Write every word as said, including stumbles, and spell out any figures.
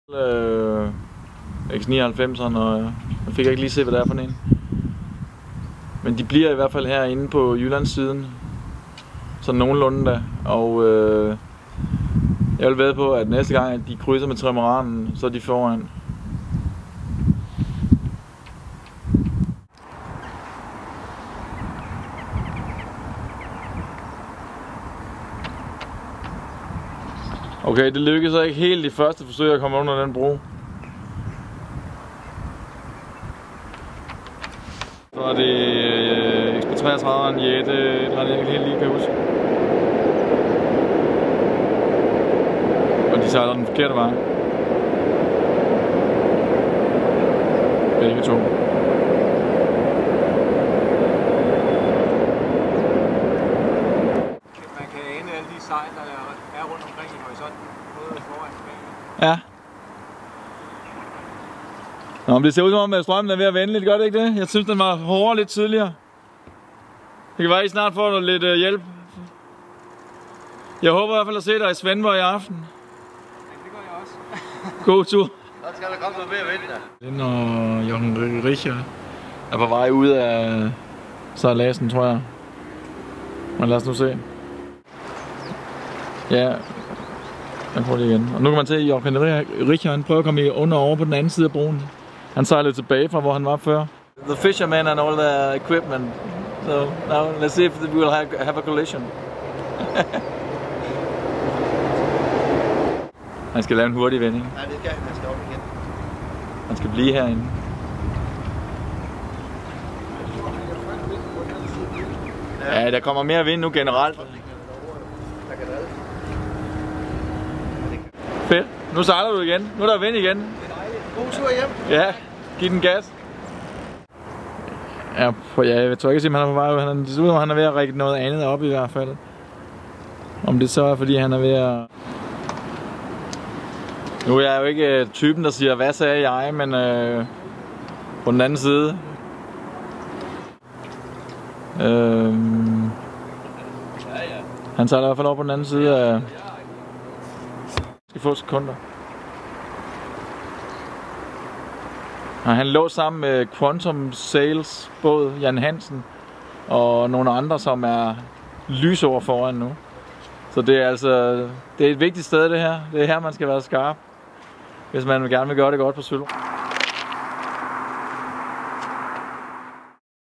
Øh, X nioghalvfemserne, og jeg fik ikke lige se, hvad det er for en. Men de bliver i hvert fald herinde på Jyllandssiden. Sådan nogenlunde da. Og øh, jeg vil vædde på, at næste gang, at de krydser med trimaranen, så er de foran. Okay, det lykkedes så ikke helt i første forsøg at komme under den bro. Så er det øh, X P treogtredive, Jette, et eller andet, jeg helt lige kan huske. Og de sejler den forkerte vej. Begge to. Man kan ane alle de sejl, der er rundt omkring i horisonten, både foran og bag. Ja. Nå, men det ser ud som om, at strømmen er ved at vende lidt, gør det ikke det? Jeg synes, den var hårdere lidt tidligere. Det kan være, at I snart får lidt uh, hjælp. Jeg håber i hvert fald at se dig i Svendborg i aften. Ja, det gør jeg også. God tur. Så skal der komme noget mere vind der. Den og Jochen Richter er på vej ud af sejladsen, tror jeg. Men lad os nu se. Ja, jeg prøver det igen. Og nu kan man se, at Jochen Richter han prøver at komme under over på den anden side af broen. Han sejlede tilbage fra, hvor han var før. The fishermen and all the equipment. So now let's see if we will have, have a collision. Han skal lave en hurtig vending. Nej, det skal han. Han skal op igen. Han skal blive herinde. Ja, der kommer mere vind nu generelt. Fedt. Nu sejler du igen. Nu er der vind igen. God tur hjem. Ja, giv den gas. Ja, for jeg tror ikke, at han er på vej. Han er, det ser ud, som han er ved at række noget andet op i hvert fald. Om det så er, fordi han er ved at... Nu er jeg jo ikke typen, der siger, hvad sagde jeg, men øh, på den anden side. Øh, han sejler i hvert fald op på den anden side af... Skal få sekunder. Og han lå sammen med Quantum Sails båd, Jan Hansen og nogle andre, som er lysår foran nu. Så det er altså det er et vigtigt sted det her. Det er her man skal være skarp, hvis man gerne vil gøre det godt på Sølund.